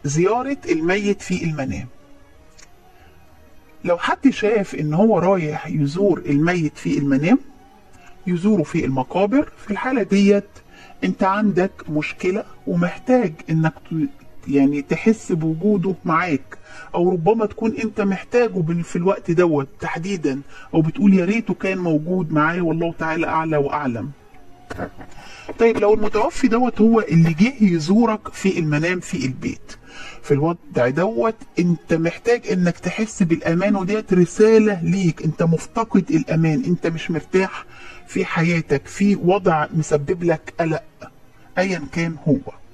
زيارة الميت في المنام. لو حد شاف ان هو رايح يزور الميت في المنام، يزوره في المقابر، في الحالة ديت انت عندك مشكلة ومحتاج انك يعني تحس بوجوده معاك، او ربما تكون انت محتاجه في الوقت دوت تحديدا، او بتقول يا ريته كان موجود معايا والله تعالى اعلى واعلم. طيب لو المتوفي دوت هو اللي جه يزورك في المنام في البيت، في الوضع دوت انت محتاج انك تحس بالامان، وديت رسالة ليك، انت مفتقد الامان، انت مش مرتاح في حياتك، في وضع مسبب لك قلق ايا كان هو.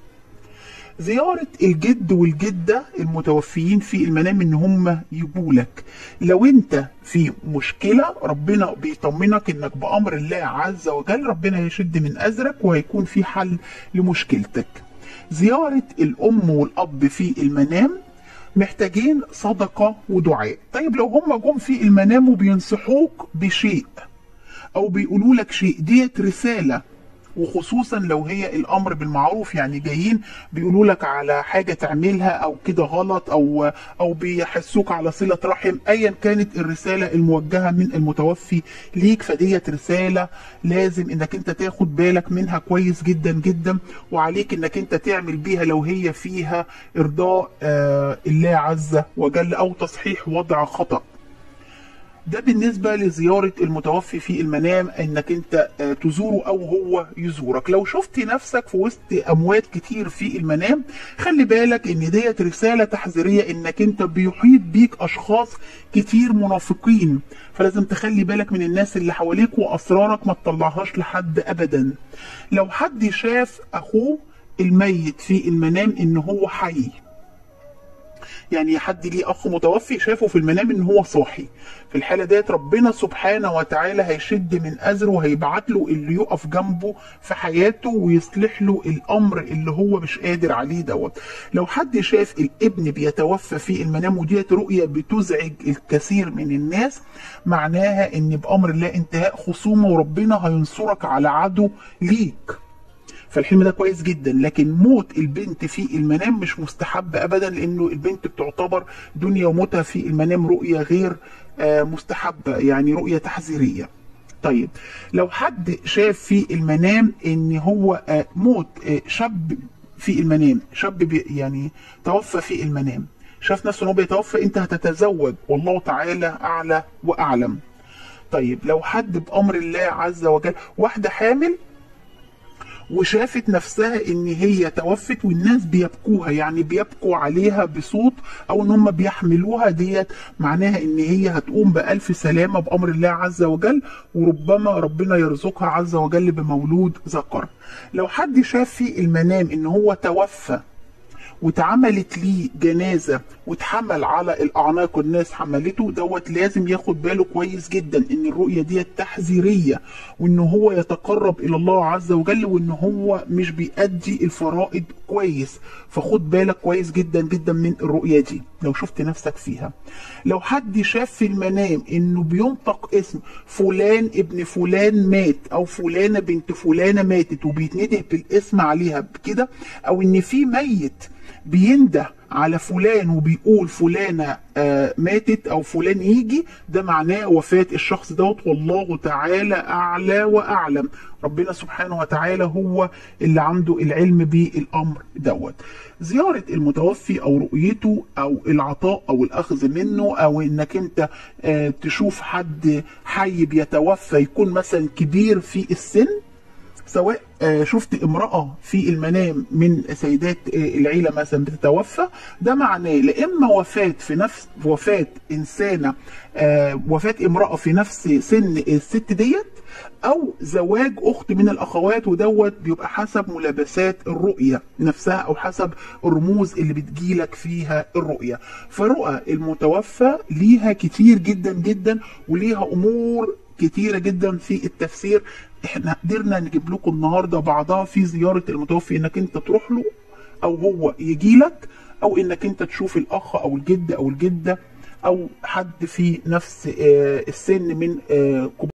زيارة الجد والجدة المتوفيين في المنام ان هم يجولك، لو انت في مشكلة ربنا بيطمنك انك بأمر الله عز وجل ربنا هيشد من أزرك وهيكون في حل لمشكلتك. زيارة الأم والأب في المنام محتاجين صدقة ودعاء. طيب لو هم جم في المنام وبينصحوك بشيء أو بيقولوا لك شيء، ديت رسالة، وخصوصا لو هي الامر بالمعروف، يعني جايين بيقولوا لك على حاجه تعملها او كده غلط، او بيحسوك على صله رحم، ايا كانت الرساله الموجهه من المتوفي ليك، فديت رساله لازم انك انت تاخد بالك منها كويس جدا جدا، وعليك انك انت تعمل بيها لو هي فيها ارضاء الله عز وجل او تصحيح وضع خطأ. ده بالنسبة لزيارة المتوفي في المنام، انك انت تزوره او هو يزورك. لو شفت نفسك في وسط اموات كتير في المنام، خلي بالك ان ديت رسالة تحذيرية، انك انت بيحيط بيك اشخاص كتير منافقين، فلازم تخلي بالك من الناس اللي حواليك، واسرارك ما تطلعهاش لحد ابدا. لو حد شاف اخوه الميت في المنام ان هو حي، يعني حد ليه اخ متوفي شافه في المنام ان هو صاحي، في الحاله ديت ربنا سبحانه وتعالى هيشد من اجره وهيبعت له اللي يقف جنبه في حياته ويصلح له الامر اللي هو مش قادر عليه دوت. لو حد شاف الابن بيتوفى في المنام، وديت رؤيه بتزعج الكثير من الناس، معناها ان بامر الله انتهاء خصومه وربنا هينصرك على عدو ليك، فالحلم ده كويس جدا. لكن موت البنت في المنام مش مستحب ابدا، لانه البنت بتعتبر دنيا وموتها في المنام رؤية غير مستحبة، يعني رؤية تحذيرية. طيب لو حد شاف في المنام ان هو موت شاب في المنام، شاب يعني توفى في المنام، شاف نفسه ان هو بيتوفى، انت هتتزوج والله تعالى اعلى واعلم. طيب لو حد بامر الله عز وجل، واحدة حامل وشافت نفسها ان هي توفت والناس بيبكوها، يعني بيبكوا عليها بصوت، او ان هم بيحملوها، ديت معناها ان هي هتقوم بألف سلامة بأمر الله عز وجل، وربما ربنا يرزقها عز وجل بمولود ذكر. لو حد شاف في المنام ان هو توفى واتعملت ليه جنازة واتحمل على الأعناق والناس حملته، دوت لازم ياخد باله كويس جدا ان الرؤية دي تحذيرية، وان هو يتقرب الى الله عز وجل، وان هو مش بيأدي الفرائض كويس، فخد بالك كويس جدا جدا من الرؤية دي لو شفت نفسك فيها. لو حد شاف في المنام انه بينطق اسم فلان ابن فلان مات، او فلانة بنت فلانة ماتت وبيتنده بالاسم عليها بكده، او ان في ميت بينده على فلان وبيقول فلانة ماتت او فلان يجي، ده معناه وفاة الشخص دوت، والله تعالى اعلى واعلم. ربنا سبحانه وتعالى هو اللي عنده العلم بالامر دوت. زيارة المتوفي او رؤيته او العطاء او الاخذ منه، او انك انت تشوف حد حي بيتوفى يكون مثلا كبير في السن، سواء شفت امرأة في المنام من سيدات العيلة مثلا بتتوفى، ده معناه لا اما وفاة في نفس وفاة انسانة، وفاة امرأة في نفس سن الست ديت، او زواج اخت من الاخوات، ودوت بيبقى حسب ملابسات الرؤية نفسها او حسب الرموز اللي بتجيلك فيها الرؤية. فرؤى المتوفى ليها كتير جدا جدا، وليها امور كتيرة جدا في التفسير، احنا قدرنا نجيب لكم النهارده بعضها في زيارة المتوفي، انك انت تروح له او هو يجي لك، او انك انت تشوف الاخ او الجد او الجدة او حد في نفس السن من